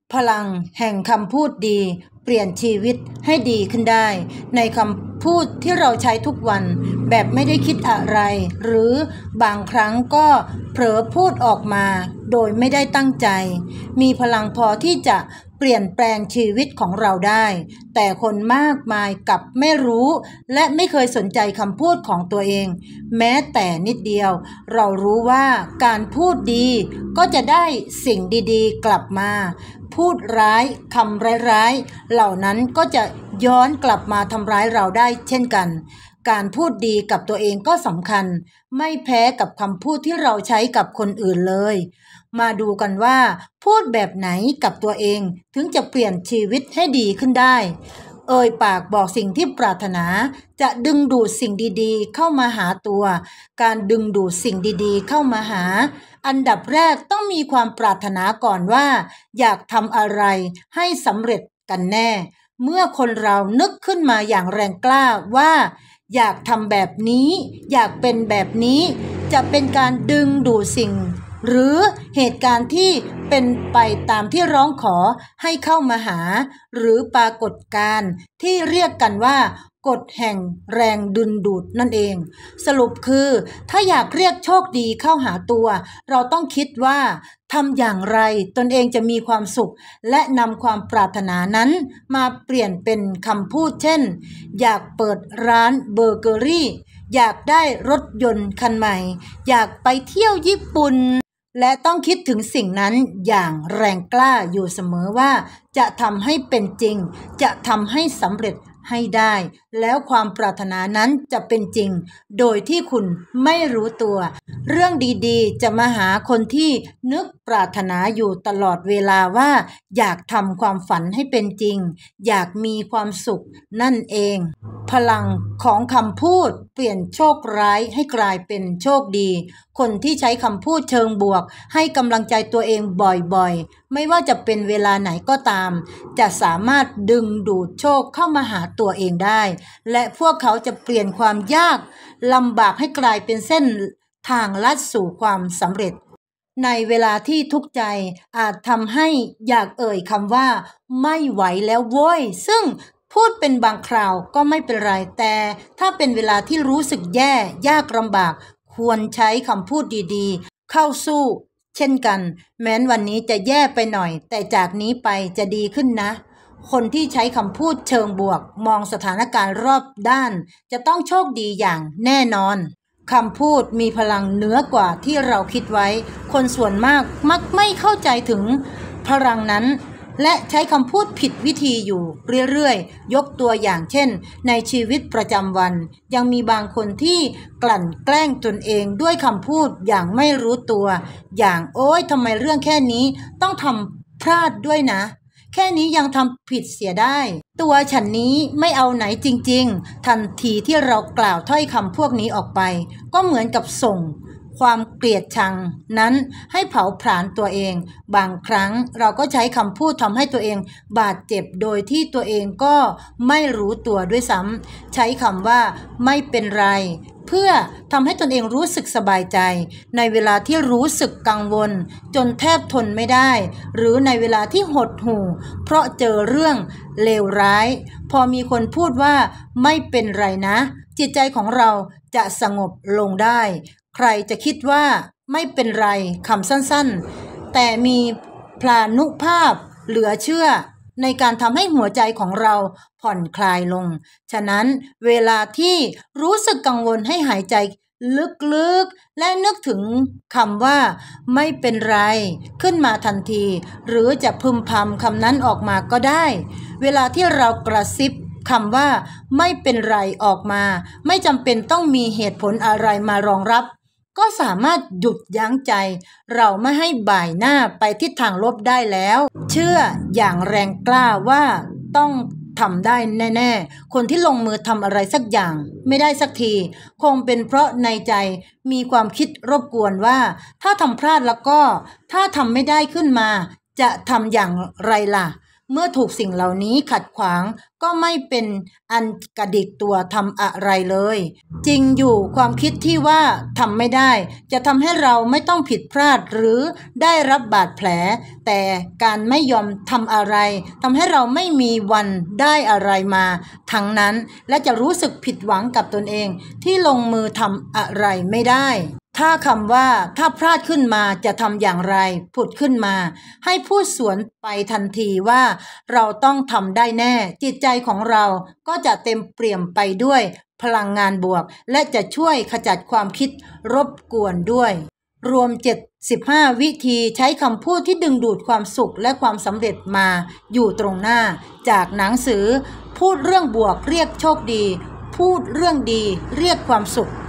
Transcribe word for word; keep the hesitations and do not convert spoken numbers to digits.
พลังแห่งคำพูดดีเปลี่ยนชีวิตให้ดีขึ้นได้ในคำพูดที่เราใช้ทุกวันแบบไม่ได้คิดอะไรหรือบางครั้งก็เผลอพูดออกมาโดยไม่ได้ตั้งใจมีพลังพอที่จะเปลี่ยนแปลงชีวิตของเราได้แต่คนมากมายกลับไม่รู้และไม่เคยสนใจคำพูดของตัวเองแม้แต่นิดเดียวเรารู้ว่าการพูดดีก็จะได้สิ่งดีๆกลับมาพูดร้ายคำร้ายๆเหล่านั้นก็จะย้อนกลับมาทำร้ายเราได้เช่นกันการพูดดีกับตัวเองก็สำคัญไม่แพ้กับคำพูดที่เราใช้กับคนอื่นเลยมาดูกันว่าพูดแบบไหนกับตัวเองถึงจะเปลี่ยนชีวิตให้ดีขึ้นได้เอ่ยปากบอกสิ่งที่ปรารถนาจะดึงดูดสิ่งดีๆเข้ามาหาตัวการดึงดูดสิ่งดีๆเข้ามาหาอันดับแรกต้องมีความปรารถนาก่อนว่าอยากทำอะไรให้สำเร็จกันแน่เมื่อคนเรานึกขึ้นมาอย่างแรงกล้าว่าอยากทำแบบนี้อยากเป็นแบบนี้จะเป็นการดึงดูดสิ่งหรือเหตุการณ์ที่เป็นไปตามที่ร้องขอให้เข้ามาหาหรือปรากฏการณ์ที่เรียกกันว่ากฎแห่งแรงดึงดูดนั่นเองสรุปคือถ้าอยากเรียกโชคดีเข้าหาตัวเราต้องคิดว่าทำอย่างไรตนเองจะมีความสุขและนำความปรารถนานั้นมาเปลี่ยนเป็นคำพูดเช่นอยากเปิดร้านเบเกอรี่อยากได้รถยนต์คันใหม่อยากไปเที่ยวญี่ปุ่นและต้องคิดถึงสิ่งนั้นอย่างแรงกล้าอยู่เสมอว่าจะทำให้เป็นจริงจะทำให้สำเร็จให้ได้แล้วความปรารถนานั้นจะเป็นจริงโดยที่คุณไม่รู้ตัวเรื่องดีๆจะมาหาคนที่นึกปรารถนาอยู่ตลอดเวลาว่าอยากทำความฝันให้เป็นจริงอยากมีความสุขนั่นเองพลังของคำพูดเปลี่ยนโชคร้ายให้กลายเป็นโชคดีคนที่ใช้คำพูดเชิงบวกให้กำลังใจตัวเองบ่อยๆไม่ว่าจะเป็นเวลาไหนก็ตามจะสามารถดึงดูดโชคเข้ามาหาตัวเองได้และพวกเขาจะเปลี่ยนความยากลำบากให้กลายเป็นเส้นทางลัดสู่ความสำเร็จในเวลาที่ทุกข์ใจอาจทำให้อยากเอ่ยคำว่าไม่ไหวแล้วโว้ยซึ่งพูดเป็นบางคราวก็ไม่เป็นไรแต่ถ้าเป็นเวลาที่รู้สึกแย่ยากลำบากควรใช้คำพูดดีๆเข้าสู้เช่นกันแม้นวันนี้จะแย่ไปหน่อยแต่จากนี้ไปจะดีขึ้นนะคนที่ใช้คำพูดเชิงบวกมองสถานการณ์รอบด้านจะต้องโชคดีอย่างแน่นอนคำพูดมีพลังเหนือกว่าที่เราคิดไว้คนส่วนมากมักไม่เข้าใจถึงพลังนั้นและใช้คำพูดผิดวิธีอยู่เรื่อยๆยกตัวอย่างเช่นในชีวิตประจำวันยังมีบางคนที่กลั่นแกล้งตนเองด้วยคำพูดอย่างไม่รู้ตัวอย่างโอ๊ยทำไมเรื่องแค่นี้ต้องทำพลาดด้วยนะแค่นี้ยังทำผิดเสียได้ตัวฉันนี้ไม่เอาไหนจริงๆทันทีที่เรากล่าวถ้อยคำพวกนี้ออกไปก็เหมือนกับส่งความเกลียดชังนั้นให้เผาผลาญตัวเองบางครั้งเราก็ใช้คำพูดทำให้ตัวเองบาดเจ็บโดยที่ตัวเองก็ไม่รู้ตัวด้วยซ้ำใช้คำว่าไม่เป็นไรเพื่อทำให้ตนเองรู้สึกสบายใจในเวลาที่รู้สึกกังวลจนแทบทนไม่ได้หรือในเวลาที่หดหู่เพราะเจอเรื่องเลวร้ายพอมีคนพูดว่าไม่เป็นไรนะจิตใจของเราจะสงบลงได้ใครจะคิดว่าไม่เป็นไรคำสั้นๆแต่มีพลานุภาพเหลือเชื่อในการทำให้หัวใจของเราผ่อนคลายลงฉะนั้นเวลาที่รู้สึกกังวลให้หายใจลึกๆและนึกถึงคำว่าไม่เป็นไรขึ้นมาทันทีหรือจะพึมพำคำนั้นออกมาก็ได้เวลาที่เรากระซิบคำว่าไม่เป็นไรออกมาไม่จำเป็นต้องมีเหตุผลอะไรมารองรับก็สามารถหยุดยั้งใจเราไม่ให้บ่ายหน้าไปทิศทางลบได้แล้วเชื่ออย่างแรงกล้าว่าต้องทำได้แน่ๆคนที่ลงมือทำอะไรสักอย่างไม่ได้สักทีคงเป็นเพราะในใจมีความคิดรบกวนว่าถ้าทำพลาดแล้วก็ถ้าทำไม่ได้ขึ้นมาจะทำอย่างไรล่ะเมื่อถูกสิ่งเหล่านี้ขัดขวางก็ไม่เป็นอันกระดิกตัวทำอะไรเลยจริงอยู่ความคิดที่ว่าทำไม่ได้จะทำให้เราไม่ต้องผิดพลาดหรือได้รับบาดแผลแต่การไม่ยอมทำอะไรทำให้เราไม่มีวันได้อะไรมาทั้งนั้นและจะรู้สึกผิดหวังกับตนเองที่ลงมือทำอะไรไม่ได้ถ้าคำว่าถ้าพลาดขึ้นมาจะทำอย่างไรผุดขึ้นมาให้พูดสวนไปทันทีว่าเราต้องทำได้แน่จิตใจของเราก็จะเต็มเปี่ยมไปด้วยพลังงานบวกและจะช่วยขจัดความคิดรบกวนด้วยรวมเจ็ดสิบห้าวิธีใช้คำพูดที่ดึงดูดความสุขและความสำเร็จมาอยู่ตรงหน้าจากหนังสือพูดเรื่องบวกเรียกโชคดีพูดเรื่องดีเรียกความสุข